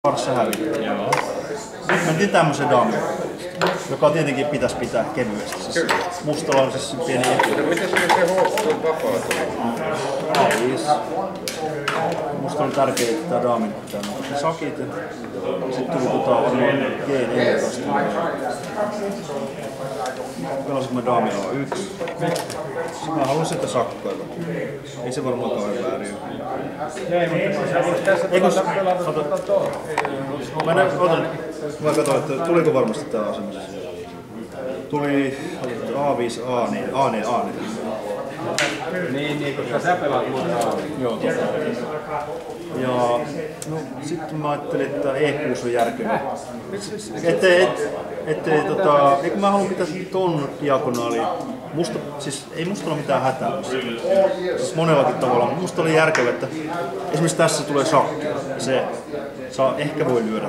Varsa häviää. Joo. Nyt mentiin tämmöisen damin, joka tietenkin pitäisi pitää kevyesti. Siis mustalla on siis pieni etu. Miten se on vapaa tuli? Musta on tärkeää, että tää damin pitää noita sakit ja sitten tuli varmaan G4. Pelasin mä damin A1. Mä haluan sitä sakkoilla. Ei se varmaan kauan väärin. Mä katsoin, että tuliko varmasti tää asema. Tuli A5, A4, A4, A4. Niin, koska sä pelaat muuta A4. Joo, totta. Ja no, sitten mä ajattelin, että E6 on järkevä. Eikö mä haluan pitää ton diagonaaliin. Ei musta ole mitään hätää. Siis monellakin tavalla. Musta oli järkevä, että esimerkiksi tässä tulee sakki. Se ehkä voi lyödä.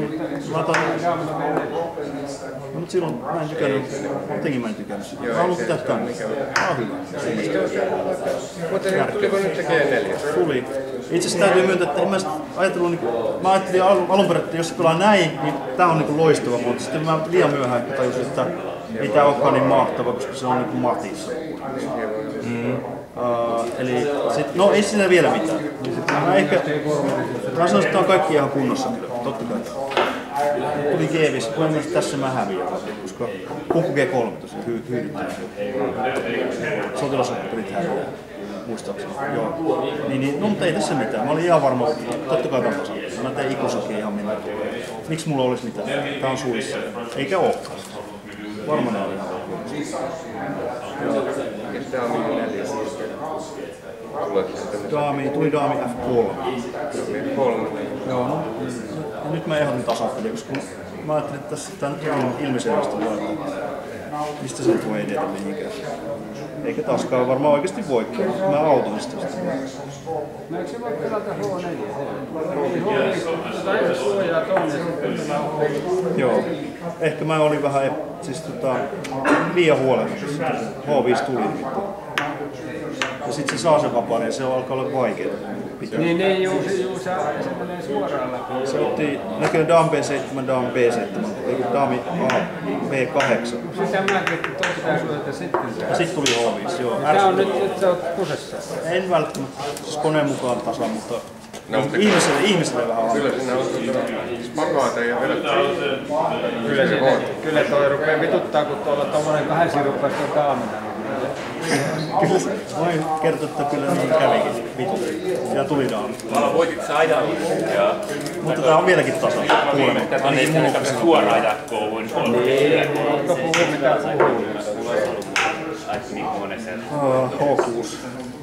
Mutta silloin mä en tykännyt. Jotenkin mä en tykännyt. Mä haluan pitää tänne. Tää on hyvä. Mutta tuliko nyt se G4? Tuli. Itse asiassa täytyy myöntää, että en mä ajatellut, mä ajattelin alun perin, että jos se pelaa näin, niin tää on niinku loistava, mutta sitten mä liian myöhään tajusin, että ei tää olekaan niin mahtava, koska se on niinku matissa. Eli sit, no ei siinä vielä mitään. Mä ehkä, mä sanoisin, että tää on kaikki ihan kunnossa kyllä, totta kai. Tuli G5, kun tässä mä häviän, koska kukku G3 tosiaan hyydyttää. Sotilasopperit häviää. Muistaakseni, joo. Niin, no mutta ei tässä mitään. Mä olin ihan varma, totta kai tämän tasan. Mä tein ikusakin ihan minä. Miksi mulla olisi mitään? Tää on suissa. Eikä ookaan. Varmaan oli ihan oikein. Tuli daami F3. Joo, no. Ja nyt mä ehdotin tasapeliä, koska mä ajattelin, että tää nyt on ilmiselvästi laittaa. Mistä se nyt voi edetä mihinkään? Eikä taaskaan varmaan oikeesti voikaan. Mä autan sitä. No eikö se voi pelata H4? Tai suojaa tonne. Joo. Ehkä mä olin vähän liian huolehtunut. H5 tuli. Ja sit se saa sen vapaan ja se alkaa olla vaikeaa. Niin, juu, se menee suoraan läpi. Se otti näköinen dam B7, dam B7, eikä dami B8. Sitä mäkin, että tuo pitää suojata sitten. Ja sit tuli H5, joo. Tää on nyt sä oot kusessa. En välttämättä, siis koneen mukaan tasan, mutta No, ihmiselle vähän kyllä siinä on makaata ja Kyllä toi rupee vituttaa, kun tuolla tommonen 2 siruppaista on daamina. Kyllä voin kertoa, että kyllä niin kävikin vitut. Ja tuli daami. Voitit sä ajan. Mutta tää on vieläkin tasan. Ainakin mun on suoraan jatkoon. Ootko puhuu mitään puhuu? H6.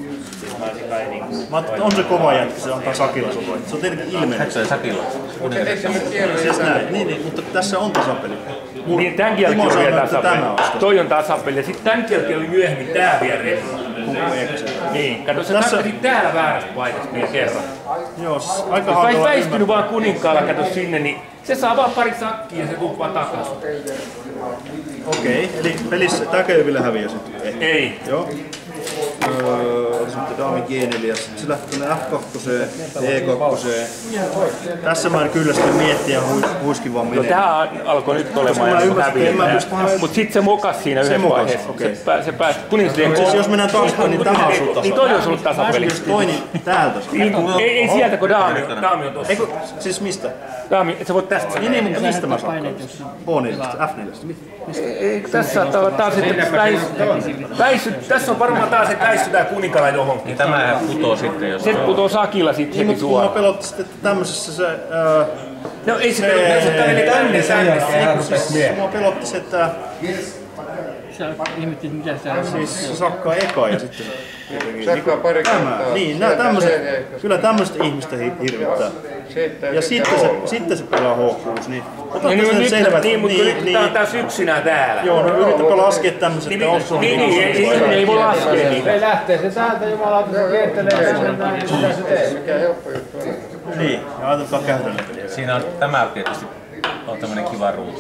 On se kova jätkä, se antaa sakilla sopua. Se on tietenkin ilmeinen. Se on sakilla. Siis näin, niin, mutta tässä on tasapeli. Niin, tän jälkeen on vielä tasapeli. Toi on tasapeli ja sit tän jälkeen oli myöhemmin tää vielä Niin, kato sä tarkkasit täällä väärästä paikasta vielä kerran. Joo, siis aika Jos hankala. sä väistynyt vaan kuninkaalla kato sinne, niin se saa vaan pari sakkia ja se tuppaa takaisin. Okei, eli pelissä tää vielä häviää sitten. Ei. Joo. Sitten daami G4, se lähti tuonne F2, E2. Tässä mä en kyllä sitten miettiä ja huiskin vaan menee. No tää alkoi nyt olemaan ja häviää. Mut sit se mokas siinä yhdessä vaiheessa. Okay. Se pääsi kuningasliian Siis jos mennään taaspäin, niin tämä on sulta. Niin toi on ollut tasapeli. Jos toinen täältä. Ei sieltä kun daami on tossa. Eikö, siis mistä? Daami, et sä voit tästä. Niin, mutta mistä mä saan? H4, F4. Ei, tässä saattaa olla taas, että tässä on varmaan taas, että väistytään kuninkalla johonkin. Niin tämähän putoo sitten, jos Se putoo sakilla sit heti Mutta mä suoraan. pelotti sitten, että tämmöisessä se... No ei se pelota, tänne tänne. Mua pelotti se, että... Sä ihmettit mitä sä on. Siis se sakkaa eka ja sitten... Sakkaa pari kertaa. Niin, kyllä tämmöistä ihmistä hirvittää. Ja sitten se pelaa H6, niin otatko sen selvät? Niin, mutta nyt tää on taas yksinään täällä. Joo, no yritäpä laskea tämmöiset, että osu. Ei voi laskea niitä. Se lähtee se täältä jumalauta, se kiertelee sinne näin, mitä se tee? Mikä helppo juttu on. Niin, ja ajatelkaa käytännön peliä. siinä on tämä tietysti on tämmönen kiva ruutu.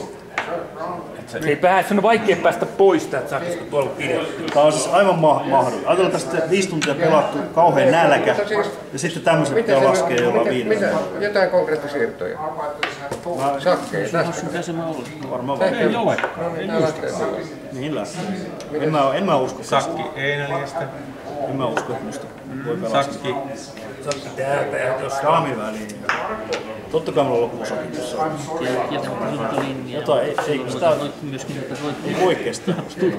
Se on vaikea päästä pois täältä sakista, kun tuolla pidetty. Tää on siis aivan mahdollista. Ajatellaan tästä 5 tuntia pelattu, kauhean nälkä, ja sitten tämmöiset pitää laskea jollain 5. Jotain konkreettisia siirtoja. Sakkeja tästä. Mitä se mä olen? Varmaan Ei ole. Niin lähtee. En mä usko. Sakki E4. En mä usko, että musta voi pelata. Sakki. Sakki täältä ja tuossa. Daami väliin. Totta kai mulla on loppusakit tuossa. Jotain, ei sitä ei voi kestää.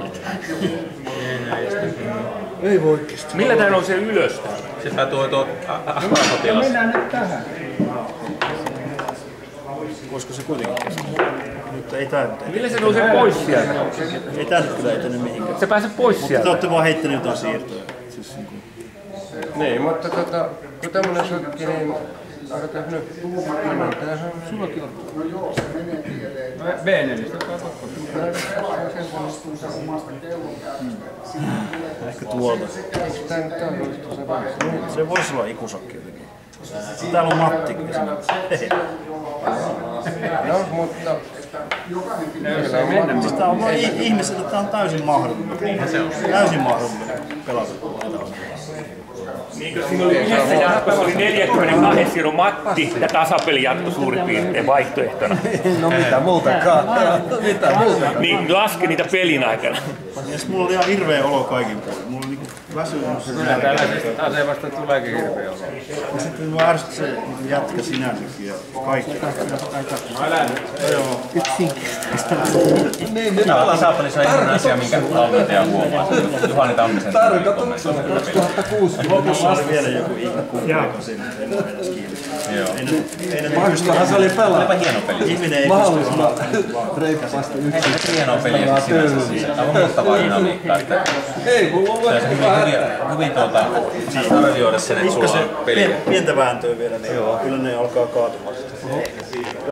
Ei voi kestää. Millä tää nousee ylös? Sitä tuo avapotilas. Mennään nyt tähän. Voisiko se kuitenkin kestää? Nyt ei tää nyt. Millä se nousee pois sieltä? Ei tää nyt kyllä etene mihinkään. Se pääsee pois Mutta te sieltä. ootte vaan heittänyt jotain siirtoja. Siis Niin, mutta kun tämmönen sakki, niin odotas nyt. Mennään tähän. Sullakin on. B4. ehkä tuolta. Tää nyt on tuossa vaiheessa. Se voisi olla ikusakki jotenkin. Täällä on Mattikin esimerkiksi. No, mutta... Siis tää on vaan ihmiselle tää on täysin mahdollinen. Täysin mahdollinen pelata. Niinkö siinä oli yhdessä jatkossa oli 42 siirron Matti ja tasapeli jatkoi suurin piirtein vaihtoehtona. No mitä muutakaan. Mitä muutakaan. Niin laski niitä pelin aikana. Ja sit mulla oli ihan hirveä olo kaikin puolin. Mulla oli niinku väsynyt se Kyllä tällaisesta asemasta tuleekin hirveä olo. ja sitten mä ärsytti se niinku jätkä sinänsäkin ja kaikki. Niin, nyt Tämä tasapelissä on ihan asia, minkä valmentaja huomaa. Juhani Tammisen. tarkoituksena 2006. Lopussa oli vielä joku ikku, joka siinä ei ole edes kiinni. Ei ne Pakkohan se oli pelaa. Olipa hieno peli. ihminen ei Mahdollisimman reippaasti Ei yksin. se hienoa peliä sinänsä. Siis aivan muuttavaa dynamiikkaa. Ei, mulla on Se hyvin arvioida sen, että sulla on peliä. pientä vääntöä vielä, niin kyllä ne alkaa kaatumaan.